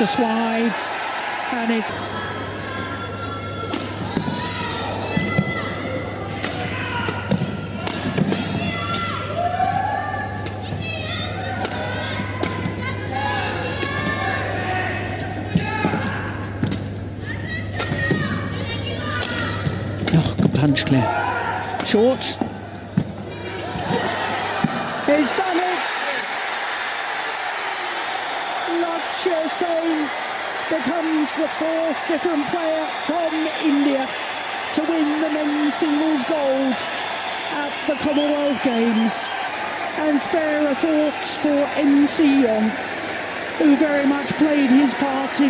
after slides, and it's... Oh, good punch, Claire. Short. He's done it! Lakshya Sen becomes the fourth different player from India to win the men's singles gold at the Commonwealth Games. And spare a thought for MC Young, who very much played his